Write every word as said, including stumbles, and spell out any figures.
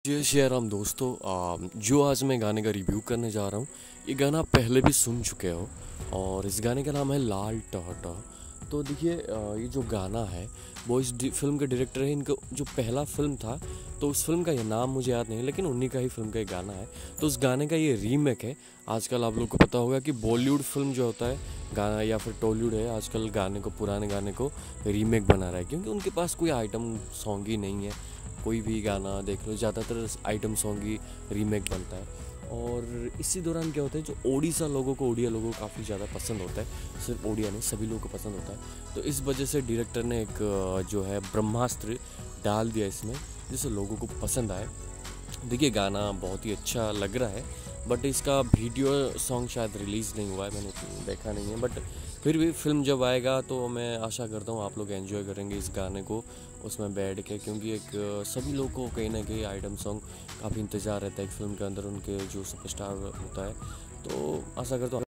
जय श्री राम दोस्तों। आ, जो आज मैं गाने का रिव्यू करने जा रहा हूँ, ये गाना आप पहले भी सुन चुके हो और इस गाने का नाम है लाल टह। तो देखिए, आ, ये जो गाना है वो इस फिल्म के डायरेक्टर है। इनका जो पहला फिल्म था तो उस फिल्म का ये नाम मुझे याद नहीं, लेकिन उन्हीं का ही फिल्म का ये गाना है। तो उस गाने का ये रीमेक है। आजकल आप लोग को पता होगा कि बॉलीवुड फिल्म जो होता है गाना या फिर टॉलीवुड है, आजकल गाने को, पुराने गाने को रीमेक बना रहा है, क्योंकि उनके पास कोई आइटम सॉन्ग ही नहीं है। कोई भी गाना देख लो, ज़्यादातर आइटम सॉन्ग ही रीमेक बनता है। और इसी दौरान क्या होता है, जो ओडिशा लोगों को, ओडिया लोगों को काफ़ी ज़्यादा पसंद होता है। सिर्फ ओडिया नहीं, सभी लोगों को पसंद होता है। तो इस वजह से डायरेक्टर ने एक जो है ब्रह्मास्त्र डाल दिया इसमें, जिससे लोगों को पसंद आए। देखिए, गाना बहुत ही अच्छा लग रहा है, बट इसका वीडियो सॉन्ग शायद रिलीज़ नहीं हुआ है, मैंने देखा नहीं है। बट फिर भी फिल्म जब आएगा तो मैं आशा करता हूँ आप लोग एंजॉय करेंगे इस गाने को उसमें बैठ के, क्योंकि एक सभी लोगों को कहीं ना कहीं आइटम सॉन्ग काफ़ी इंतज़ार रहता है एक फिल्म के अंदर, उनके जो सुपरस्टार होता है। तो आशा करता हूँ